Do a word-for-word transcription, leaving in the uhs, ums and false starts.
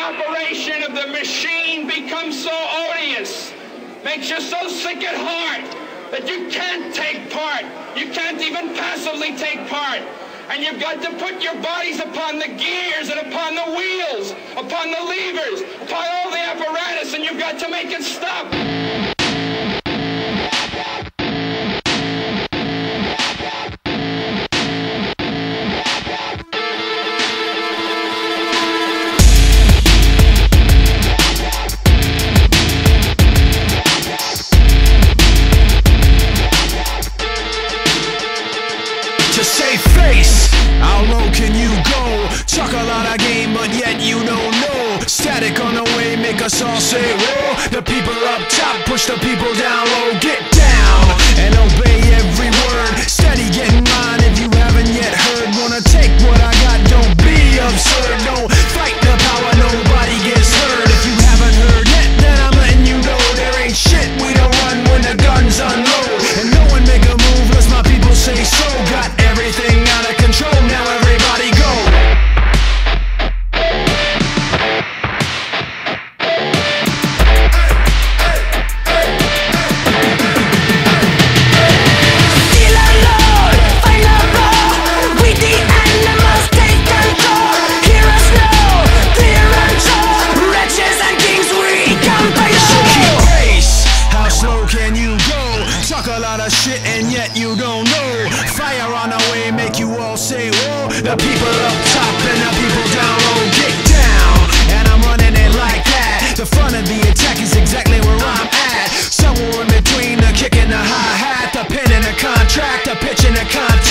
operation of the machine becomes so odious, makes you so sick at heart that you can't take part. You can't even passively take part. And you've got to put your bodies upon the gears and upon the wheels, upon the levers, upon all the apparatus, and you've got to make it stop. To save face, how low can you go? Talk a lot of game, but yet you don't know. Static on the way, make us all say whoa. The people up top push the people down low. Get down and obey every word. Steady getting mine if you haven't yet heard. Wanna take what I got, don't be absurd. Don't fight the power, nobody gets hurt. If you haven't heard yet, then I'm letting you know there ain't shit we don't run when the guns unload. And no one make a move unless my people say so. Got everything out of control, now everybody go. Still alone, find a road. We the animals take control. Hear us now, clear and show. Wretches and kings we come by the Keep pace, how slow can you go? Talk a lot of shit and yet you don't know. Fire on the way, make you all say whoa. The people up top and the people down low. Get down, and I'm running it like that. The front of the attack is exactly where I'm at. Somewhere in between the kick and the hi-hat, the pin and the contract, the pitch and the contact.